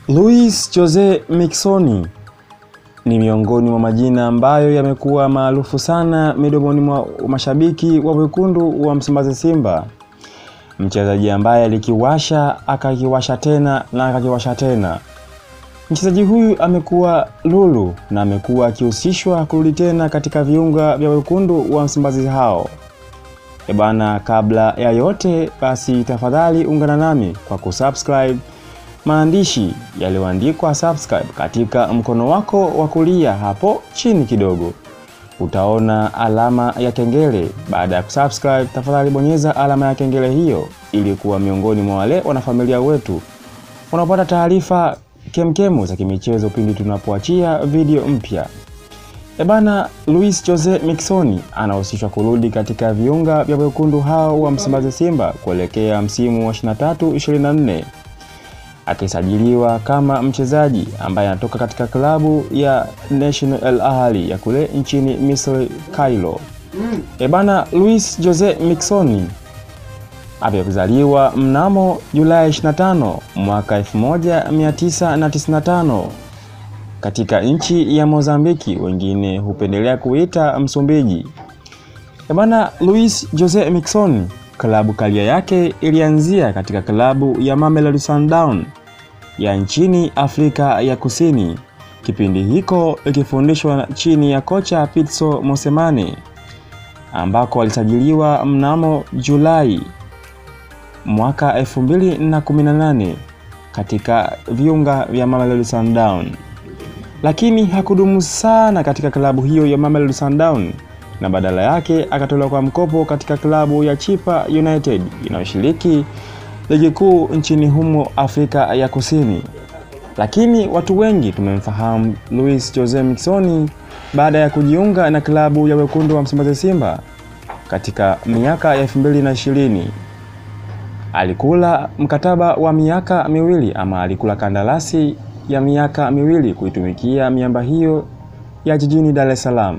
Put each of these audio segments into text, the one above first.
Luis Jose Miquissone ni miongoni mwa majina ambayo yamekuwa maarufu sana midomoni mwa mashabiki wa wekundu wa Msimbazi Simba. Mchezaji ambaye alikiwasha, akakiwasha tena na akakiwasha tena. Mchezaji huyu amekuwa lulu na amekuwa akihusishwa kurudi tena katika viunga vya wekundu wa Msimbazi hao. Bana, kabla ya yote basi tafadhali ungana nami kwa kusubscribe maandishi yaliyoandikwa subscribe katika mkono wako wa kulia hapo chini kidogo. Utaona alama ya kengele. Baada ya kusubscribe, tafadhali bonyeza alama ya kengele hiyo ili kuwa miongoni mwa wale wanafamilia wetu unapata taarifa kemkemu za kimichezo pindi tunapoachia video mpya. Bana, Luis Jose Miquissone anahusishwa kurudi katika viunga vya wekundu hao wa Msimbazi Simba kuelekea msimu wa 23-24. Akisajiliwa kama mchezaji ambaye anatoka katika klabu ya ahly ya kule nchini Misri, Cairo. Bana, Luis Jose Miquissone alizaliwa mnamo Julai 25 mwaka 1995 katika nchi ya Mozambiki, wengine hupendelea kuita Msumbiji. Bana, Luis Jose Miquissone klabu kalia yake ilianzia katika klabu ya Mamelodi Sundowns ya nchini Afrika ya Kusini. Kipindi hiko ikifundishwa chini ya kocha Pitso Mosemane, ambako alisajiliwa mnamo Julai mwaka 2018 katika viunga vya Mamelodi Sundowns. Lakini hakudumu sana katika klabu hiyo ya Mamelodi Sundowns, na badala yake akatolewa kwa mkopo katika klabu ya Chipa United inayoshiriki ligi kuu nchini humo Afrika ya Kusini. Lakini watu wengi tumemfahamu Luis Jose Miquissone baada ya kujiunga na klabu ya wekundu wa Msimbazi Simba katika miaka ya 2020. Alikula mkataba wa miaka miwili, ama alikula kandarasi ya miaka miwili kuitumikia miamba hiyo ya jijini Dar es Salaam.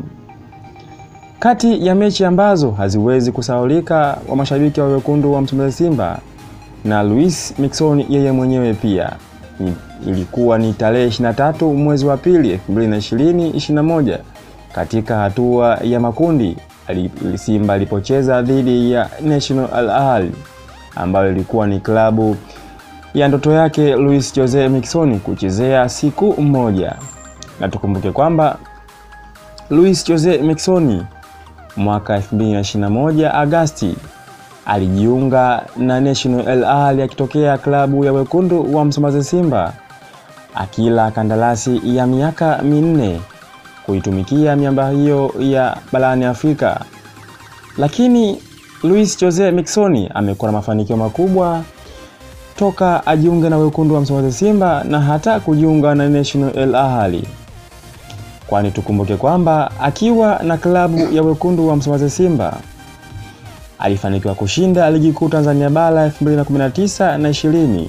Kati ya mechi ambazo haziwezi kusahaulika wa mashabiki wa wekundu wa Msimbazi Simba na Luis Miquissone yeye mwenyewe pia, ilikuwa ni tarehe 23 mwezi wa pili 2021 katika hatua ya makundi Simba alipocheza dhidi ya ahly ambayo ilikuwa ni klabu ya ndoto yake Luis Jose Miquissone kuchezea siku moja. Na tukumbuke kwamba Luis Jose Miquissone mwaka 2021 Agosti alijiunga na ahly akitokea klabu ya wekundu wa Msimbazi Simba, akila kandarasi ya miaka 4 kuitumikia miamba hiyo ya barani Afrika. Lakini Luis Jose Miquissone amekuwa na mafanikio makubwa toka ajiunga na wekundu wa Msimbazi Simba na hata kujiunga na ahly. Kwani tukumbuke kwamba akiwa na klabu ya wekundu wa Msimbazi Simba alifanikiwa kushinda ligi kuu Tanzania bara 2019 na 20,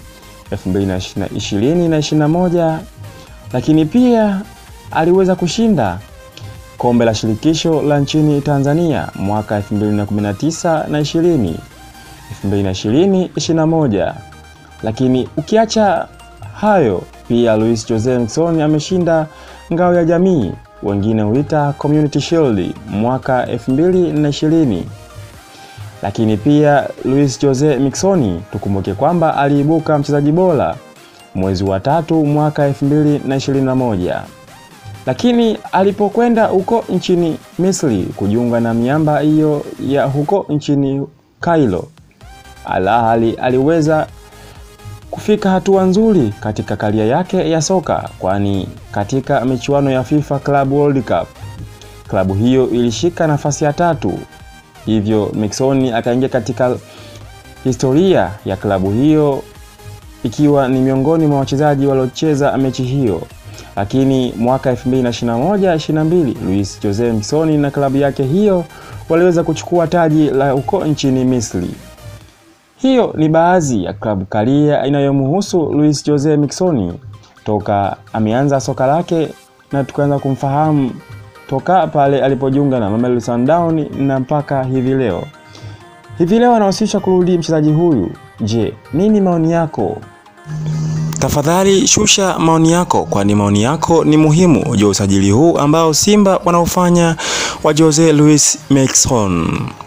2020 na 21, lakini pia aliweza kushinda kombe la shirikisho la nchini Tanzania mwaka 2019 na 20, 2020 21. Lakini ukiacha hayo, pia Luis Jose Miquissone ameshinda ngao ya jamii, wengine huita Community Shield, mwaka 2020. Lakini pia Luis Jose Miquissone tukumbuke kwamba aliibuka mchezaji bora mwezi wa 3 mwaka 2021. Lakini alipokwenda huko nchini Misri kujiunga na miamba hiyo ya huko nchini Cairo, ahly aliweza kufika hatua nzuri katika karia yake ya soka, kwani katika michuano ya FIFA Club World Cup klabu hiyo ilishika nafasi ya 3. Hivyo Miquissone akaingia katika historia ya klabu hiyo ikiwa ni miongoni mwa wachezaji waliocheza mechi hiyo. Lakini mwaka 2021-22 Luis Jose Miquissone na klabu yake hiyo waliweza kuchukua taji la huko nchini Misri. Hiyo ni baadhi ya klabu kalia inayomhusu Luis Jose Miquissone toka ameanza soka lake, na tukaanza kumfahamu toka pale alipojiunga na Mamelodi Sundowns na mpaka hivi leo. Hivi leo anahusisha kurudi mchezaji huyu. Je, nini maoni yako? Tafadhali shusha maoni yako, kwani maoni yako ni muhimu juu usajili huu ambao Simba wanaofanya wa Jose Luis Miquissone.